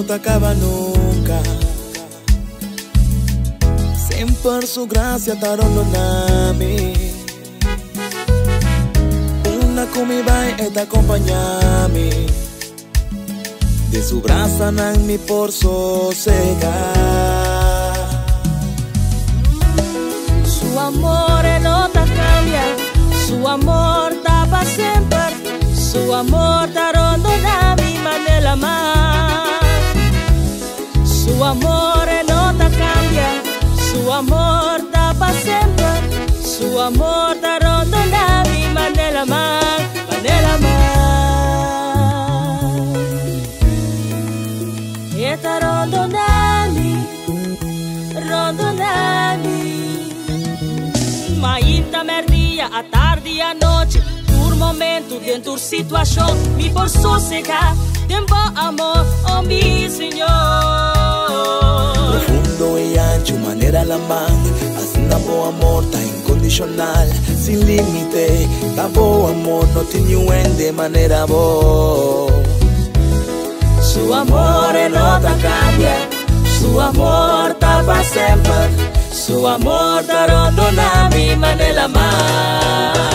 no te acaba nunca. Sempre su gracia te abbandonami. Una come vai e ti accompagnami. De su brasa non mi por sossegar. Su amore no te cambia, su amor ta pa sempre, su amor ta rondona mi manera más. Su amore no te cambia, su amor ta pa sempre, su amor ta rondona mi manera más, manera más. E ta rondonami, rondonami. Ma inta merdia, a tarde e a noite, por momento, dentro situação, me por sossegar, tempo amor, oh mi Senhor. Profundo e ancho, manera la man, assim na boa amor, tá incondicional, sin límite, tá boa amor, no tiene de manera boa. Su amor no te cambia, su amor ta pa sempre, su amor ta rondona mi manera más.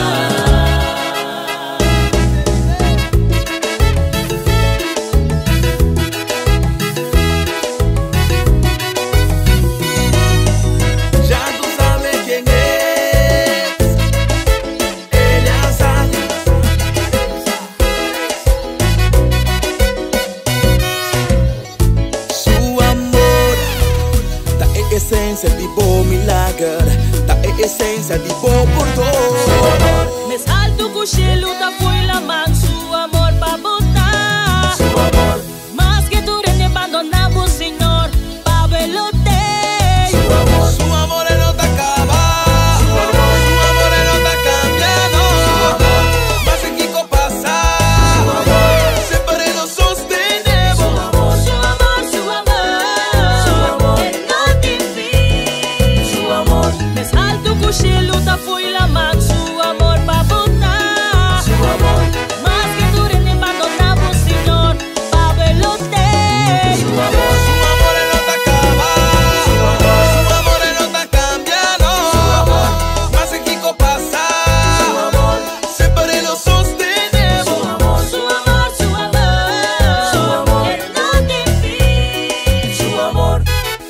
Essência de bom milagre, da essência de bom perdão. Mais alto que o cielo ta foi la man, su amor pa botar. Su amor, más que tu rende abandonamos, Señor, pa velote. su amor no te acaba, su amor no te cambia, no. Mas en que pasa, siempre nos sostenemos. Su amor, su amor, su amor, no te fin. Su amor, Mais alto que o cielo ta foi la man, su amor pa botar. su amor, más que tu rende abandonamos, Señor, pa velote. su amor no te acaba, su amor no te cambia, no. Mas en que pasa, siempre nos sostenemos. Su amor, su amor, no te fin. Su amor.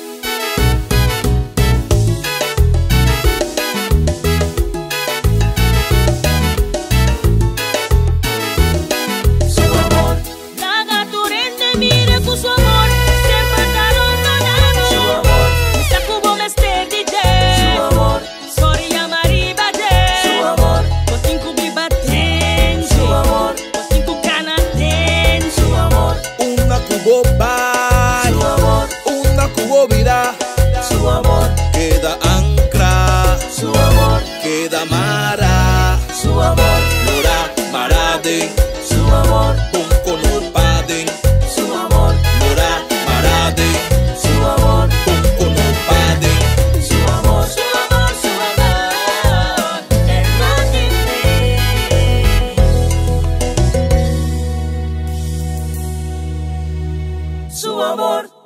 Nada tu rende, mire con su amor, siempre está rondonando. Su amor, Misa cubo me stedi su de, amor, sorry amariba de. su amor, Botin cubi baten, su amor, botin cu canaten. su amor. Una cubo vai, Su amor, una cubo virá, su amor, queda ancra, su amor, queda mara, su amor, lora maraden, su amor, bunko no paden, su amor, lora maraden, su amor, bunko no paden. su amor, su amor, su amor, no te fin. Su amor.